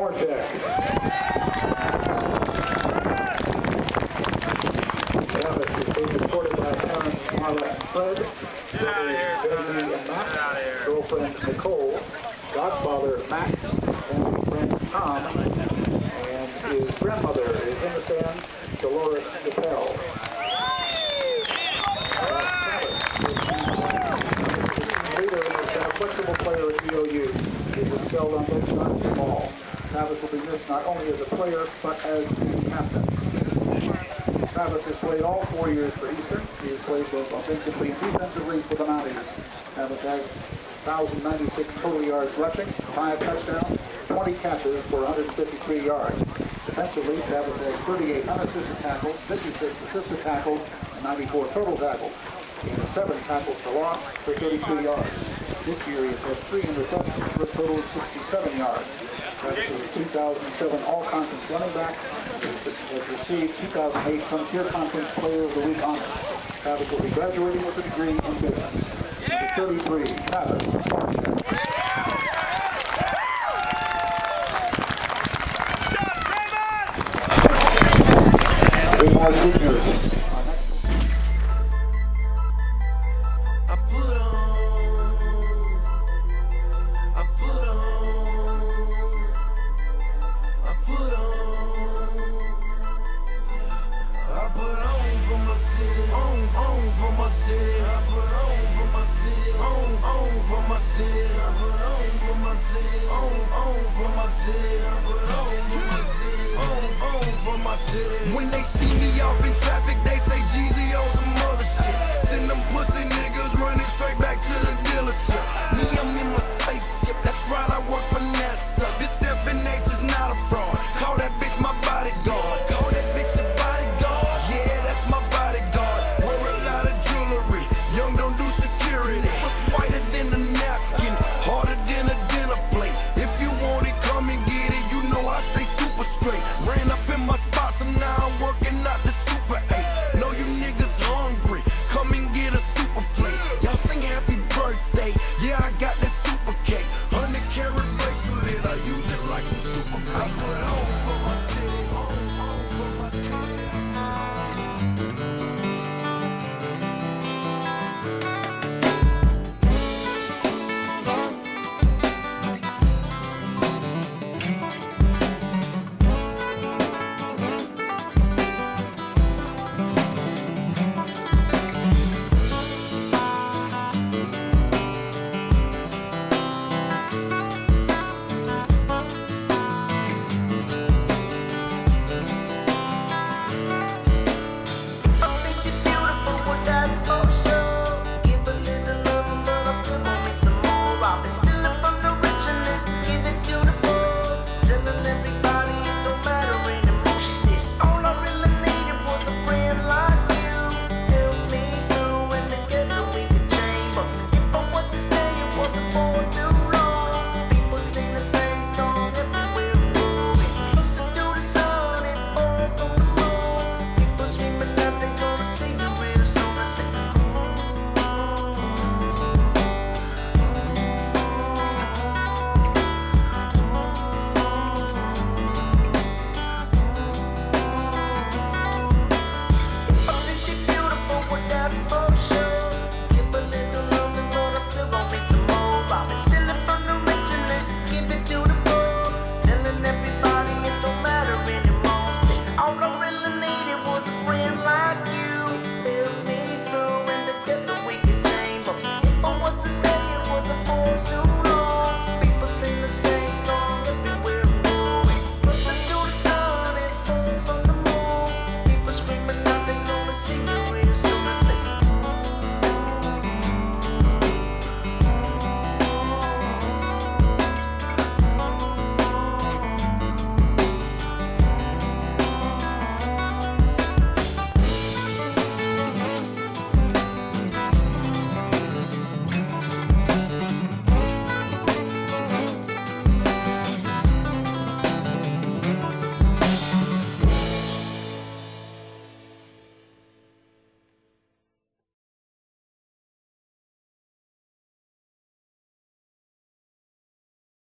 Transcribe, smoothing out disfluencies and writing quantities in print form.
Morscheck. Travis is being supported by parents Marla and Fred, brothers Jamie and Matt, girlfriend Nicole, godfather Matt, and friend Tom, and his grandmother is in the stands, Dolores DePel. Leader has been a flexible player at BOU. He was excelled on both sides of the ball. Travis will be missed not only as a player, but as team captain. Travis has played all 4 years for Eastern. He has played both offensively and defensively for the Mounties. Travis has 1,096 total yards rushing, 5 touchdowns, 20 catches for 153 yards. Defensively, Travis has 38 unassisted tackles, 56 assisted tackles, and 94 total tackles. He has 7 tackles for loss for 32 yards. This year he has had 3 interceptions for a total of 67 yards. Travis is a 2007 All-Conference running back. Has received 2008 Frontier Conference Player of the Week honors. Travis will be graduating with a degree in business. Number 33, Travis Morscheck. Three more seniors. When they see me off in traffic, they say Jeezy, oh.